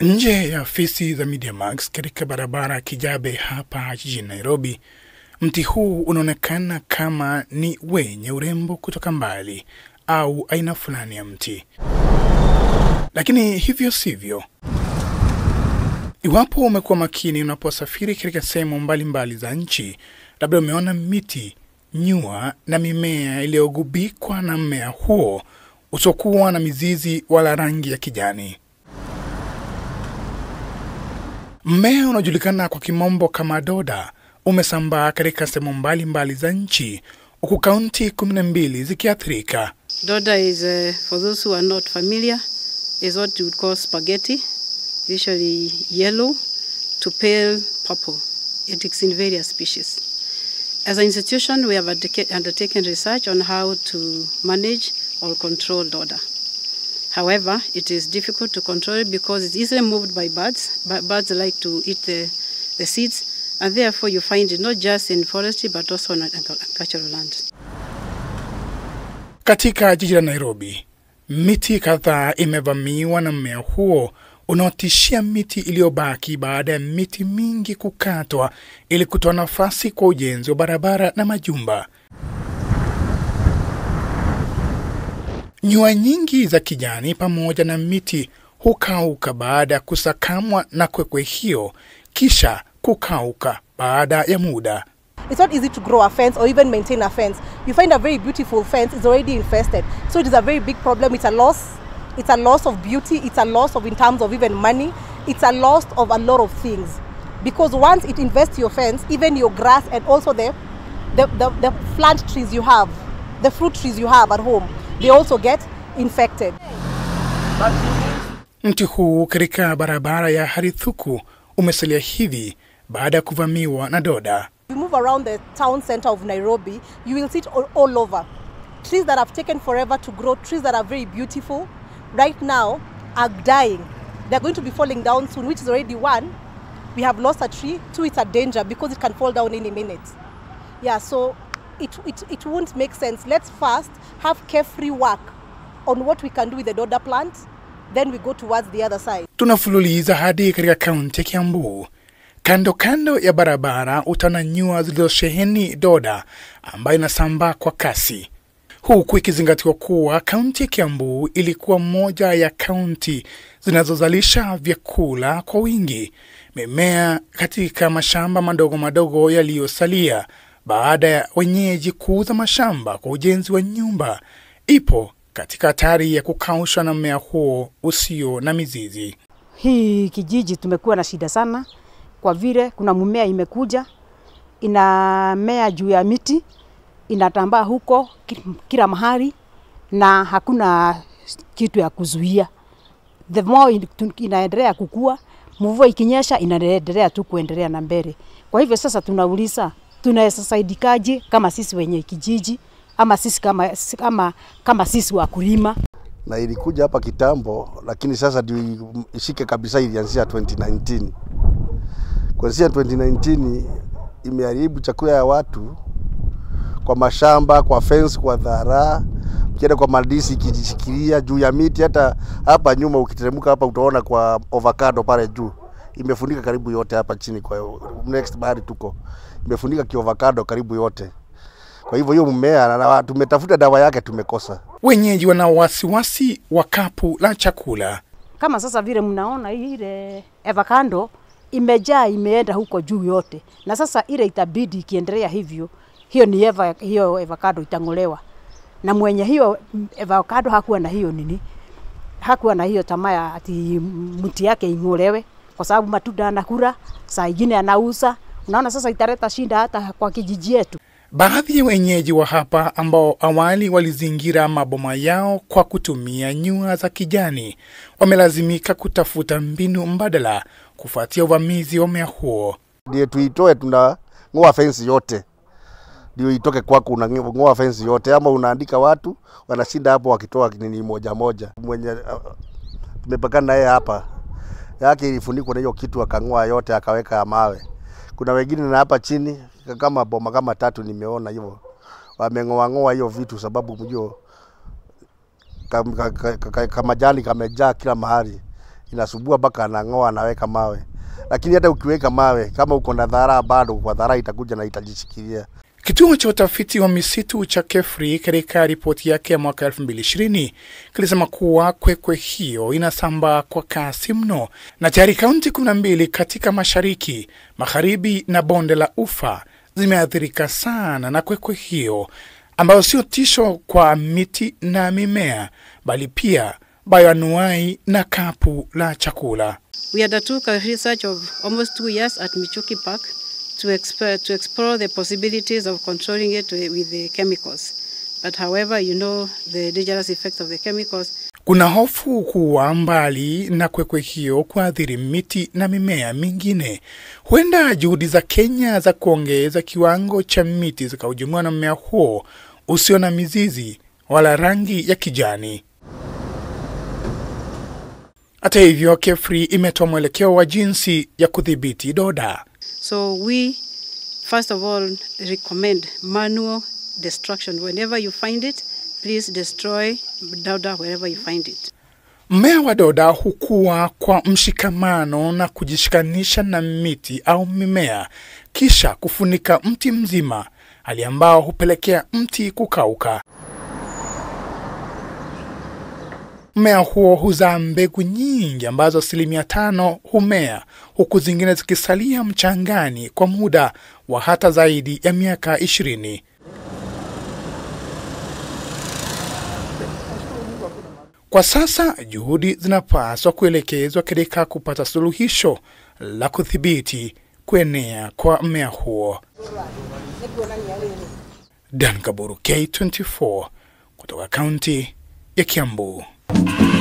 Nje ya afisi za MediaMax katika barabara Kijabe hapa jijini Nairobi, mti huu unaonekana kama ni wenye urembo kutoka mbali au aina fulani ya mti. Lakini hivyo sivyo. Iwapo umekuwa makini unaposafiri katika sehemu mbalimbali za nchi, labda umeona miti, nyua na mimea iliyogubikwa na mmea huo usiokuwa na mizizi wala rangi ya kijani. Mmea unaojulikana kwa kimombo kama doda umesambaa katika sehemu mbalimbali za nchi, huku kaunti 12 zikiathirika. Doda is, for those who are not familiar, is what you would call spaghetti, usually yellow to pale purple. It is in various species. As an institution, we have undertaken research on how to manage or control doda. However, it is difficult to control it because it's easily moved by birds. Birds like to eat the seeds, and therefore you find it not just in forestry but also on agricultural land. Katika jiji la Nairobi, miti kadhaa imevamiwa na mmea huo unaotishia miti iliyobaki baada ya miti mingi kukatwa ili kutoa nafasi kwa ujenzi wa barabara na majumba. Nyua nyingi za kijani pamoja na miti hukauka baada ya kusakamwa na kwekwe hiyo, kisha kukauka baada ya muda. It's not easy to grow a fence or even maintain a fence. You find a very beautiful fence is already infested. So it is a very big problem. It's a loss. It's a loss of beauty. It's a loss of in terms of even money. It's a loss of a lot of things. Because once it invests your fence, even your grass and also the plant trees you have, the fruit trees you have at home, they also get infected. Mti huu katika barabara ya Harithuku umesalia hivi baada ya kuvamiwa na doda. You move around the town center of Nairobi, you will see it all over. Trees that have taken forever to grow, trees that are very beautiful, right now are dying. They're going to be falling down soon, which is already one. We have lost a tree. Two, it's a danger because it can fall down any minute. Yeah, so it won't make sense. Let's first have carefree work on what we can do with the doda plant, then we go towards the other side. Tunafululiza hadi katika kaunti ya Kiambu. Kando ya barabara utaona nyua zilizosheheni doda ambayo inasambaa kwa kasi. Huku ikizingatiwa kuwa kaunti ya Kiambu ilikuwa moja ya kaunti zinazozalisha vyakula kwa wingi. Mimea katika mashamba madogo yaliyosalia baada ya wenyeji kuuza mashamba kwa ujenzi wa nyumba ipo katika hatari ya kukaushwa na mmea huo usio na mizizi. Hii kijiji tumekuwa na shida sana kwa vile kuna mmea imekuja inamea juu ya miti, inatambaa huko kila mahali na hakuna kitu ya kuzuia. The more inaendelea kukua, mvua ikinyesha inaendelea tu kuendelea na mbele. Kwa hivyo sasa tunauliza tunaweza saidikaje kama sisi wenye kijiji ama sisi kama sisi wakulima. Na ilikuja hapa kitambo, lakini sasa ndio ishike kabisa. Ilianzia 2019. Kuanzia 2019 imeharibu chakula ya watu kwa mashamba, kwa fence, kwa dhara, kienda kwa madisi ikijishikilia juu ya miti. Hata hapa nyuma ukiteremka hapa utaona kwa avocado pale juu imefunika karibu yote. Hapa chini kwa next bahari tuko imefunika kiavocado karibu yote. Kwa hivyo hiyo mmea na tumetafuta dawa yake tumekosa. Wenyeji wana wasiwasi wa kapu la chakula. Kama sasa vile mnaona ile avocado imejaa imeenda huko juu yote. Na sasa ile itabidi ikiendelea hivyo, hiyo avocado itangolewa. Na mwenye hiyo avocado hakuwa na hiyo nini? Hakuwa na hiyo tamaa ati mti yake ingolewe kwa sababu matunda anakula, saa nyingine anauza. Unaona sasa italeta shida hata kwa kijiji yetu. Baadhi ya wenyeji wa hapa ambao awali walizingira maboma yao kwa kutumia nyua za kijani wamelazimika kutafuta mbinu mbadala kufuatia uvamizi wa mmea huo. Ndio tuitoe, tunang'oa fence yote. Ndio itoke kwako, unang'oa fence yote ama unaandika watu wanashinda hapo wakitoa nini moja. Mwenye tumepakana naye hapa yake ilifunikwa na hiyo kitu akang'oa yote akaweka mawe. Kuna wengine na hapa chini kama boma kama 3 nimeona hivyo. Wameng'oa hiyo vitu sababu mjio kama jani kamejaa kila mahali. inasubua mpaka anang'oa anaweka mawe. Lakini hata ukiweka mawe kama uko na dhara, bado kwa dhara itakuja na itajishikilia. Kituo cha utafiti wa misitu cha KEFRI katika ripoti yake ya mwaka 2020 kilisema kuwa kwekwe hiyo inasambaa kwa kasi mno, na tayari kaunti 12 katika mashariki, magharibi na bonde la Ufa zimeathirika sana na kwekwe hiyo, ambayo sio tisho kwa miti na mimea bali pia bioanuai na kapu la chakula. We undertook a research of almost 2 years at Michuki Park to explore the possibilities of controlling it with the chemicals. But however, you know the dangerous effects of the chemicals. Kuna hofu kuwa mbali na kwekwe hiyo kuathiri miti na mimea mingine, huenda juhudi za Kenya za kuongeza kiwango cha miti zikahujumiwa na mmea huo usio na mizizi wala rangi ya kijani. Hata hivyo, KEFRI imetoa mwelekeo wa jinsi ya kudhibiti doda. So we, first of all, recommend manual destruction. Whenever you find it, please destroy doda wherever you find it. Mmea wa doda hukua kwa mshikamano na kujishikanisha na miti au mimea, kisha kufunika mti mzima, hali ambao hupelekea mti kukauka. Mmea huo huzaa mbegu nyingi ambazo 5% humea, huku zingine zikisalia mchangani kwa muda wa hata zaidi ya miaka 20. Kwa sasa juhudi zinapaswa kuelekezwa katika kupata suluhisho la kudhibiti kuenea kwa mmea huo. Dan Kaburu, K24, kutoka kaunti ya Kiambu.